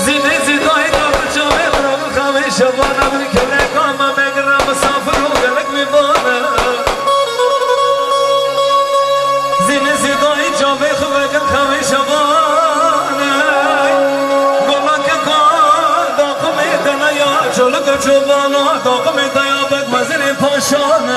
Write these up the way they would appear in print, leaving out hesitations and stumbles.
زینه زیدای دار جامعه برام خواهی شبانه بری که لکامه بگرم مسافر و گلک میبانه زینه زیدای جامعه خواهی شبانه گلا که کار داغم دنه یا جلوک جوانه داغم دیا بگ مزیر پاشانه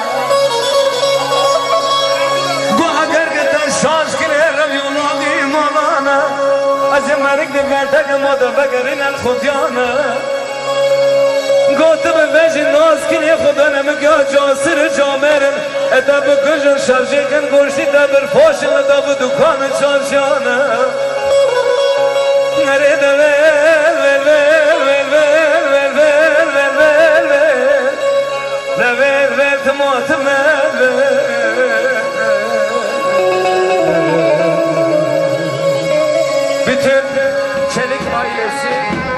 گو اگر که در شاش کنه رویوناگی مانانه از مرگ دیگرده که ما دو بگرین الخودیانه گوته به وجه ناز کنی خدا نمگه جاسر جامرن اتا بکجن شرجه کن گرشی تا برفاشن اتا بدکان چارشانه نره ده ول ول ول ول ول ول ول ول ول ول تماتم bütün Çelik ailesi.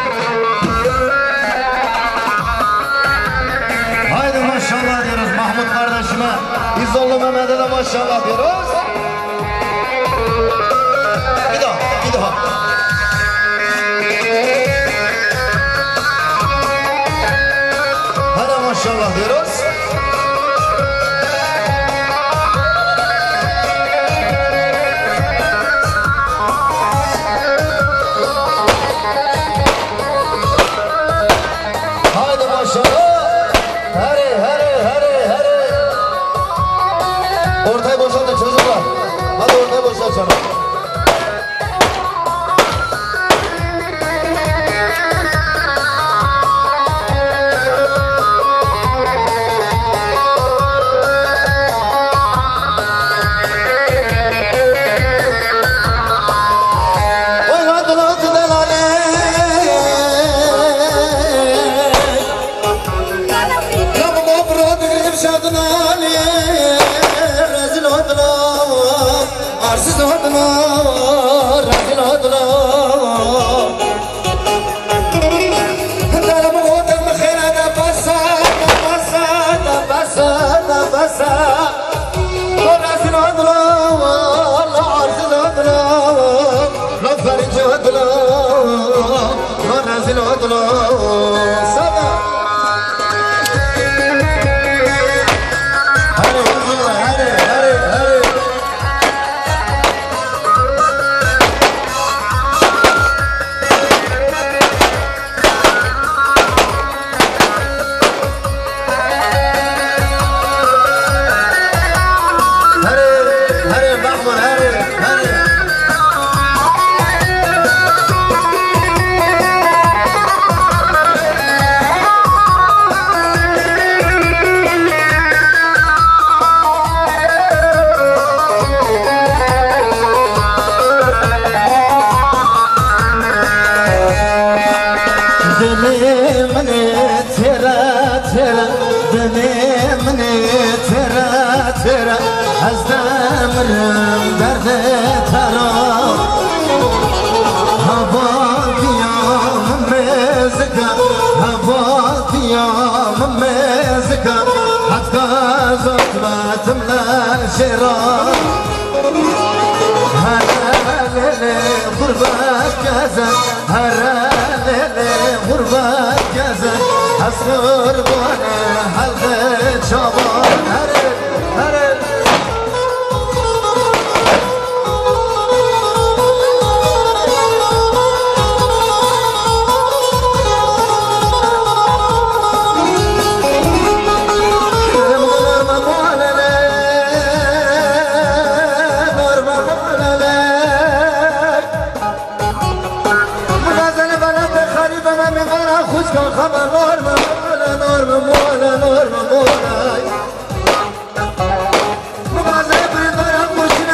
Haydi maşallah diyoruz Mahmut kardeşime. İzollu Mehmet'e de maşallah diyoruz. Bir daha, bir daha. Hadi maşallah diyoruz. Ortayı boşaltın çocuklar. Hadi ortayı boşaltın. Arsız oldular, rezil oldular. Darım oldum khira da basa, da basa, da basa, da basa. Rezil oldular, arsız oldular. Lafları oldular, rezil oldular. Sana. Hadi huzurla, hadi, hadi, hadi. از دمرم درد ترا هوا دیام مزکا هوا دیام مزکا حتی زدمتم نشرا هر لیل غربت گزن هر لیل غربت گزن از قربان حلق چابان هره خبر نور مولا نور مولا نور مولا مغازه بردارم خوشینه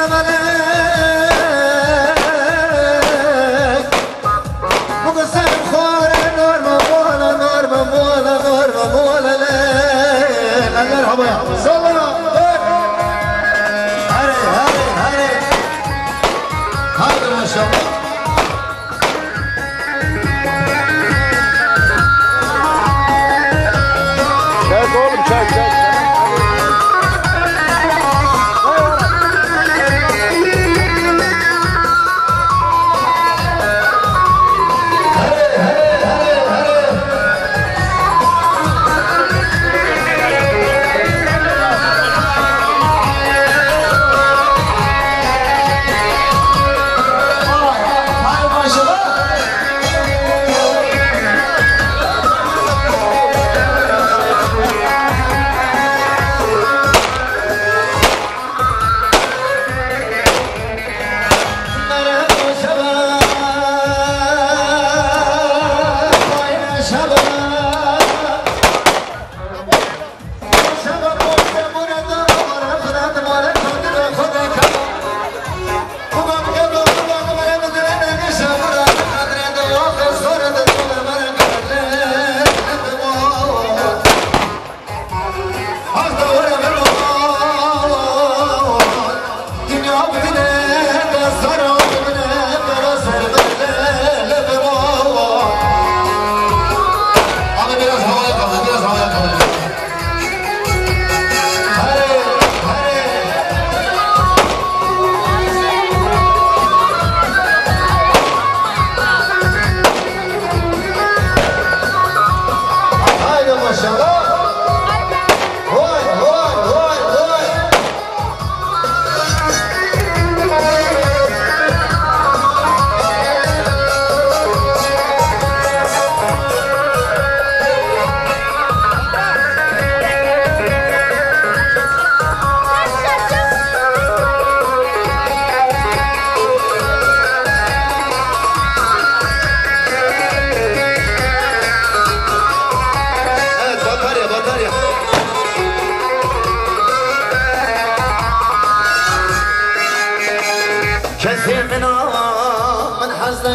ملک مغازه خوره نور مولا نور مولا نور مولا لک اگر هوایا سلام هره هره هره هره ماشاءالله Çek oğlum çek çek.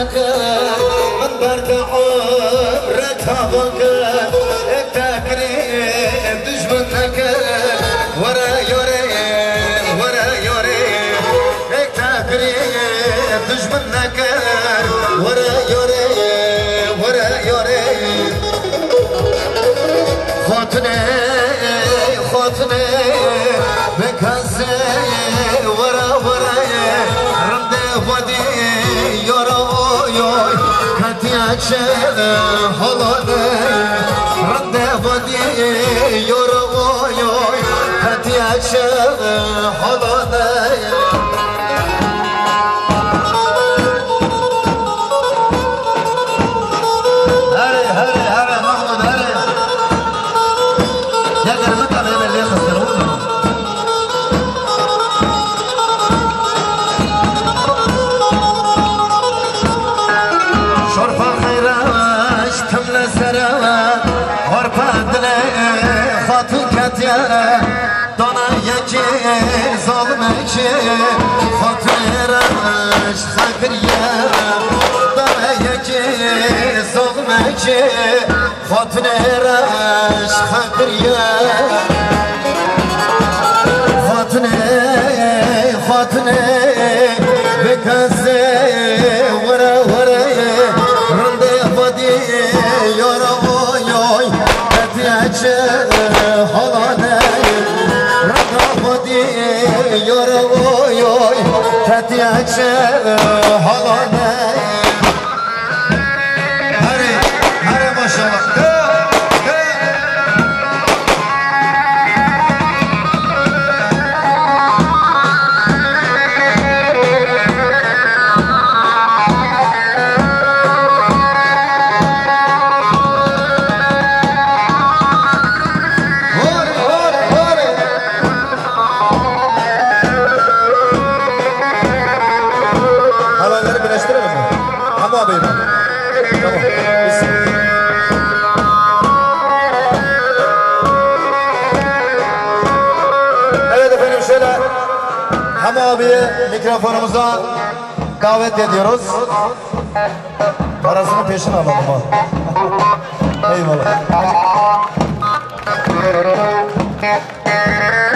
نكر من برد عمرك هواكر تكريم دشمن نكر ورا يوري ورا يوري تكريم دشمن نكر ورا يوري ورا يوري خاطني خاطني بكسي ورا ورا رد ودي يورا يوي كتياش هلاني رد ودي يورا يوي كتياش هلاني دانا یکی ظالمکی خاطرش خکریه دانا یکی ظالمکی خاطرش خکریه خاطنه بکسه ورا ورا رنده بادی یارا یای کتیچه حالانه يورا وياي كتياش حالانه هري هري ما شاء الله mikrofonumuza davet ediyoruz. Parasını peşin alalım ha. Eyvallah.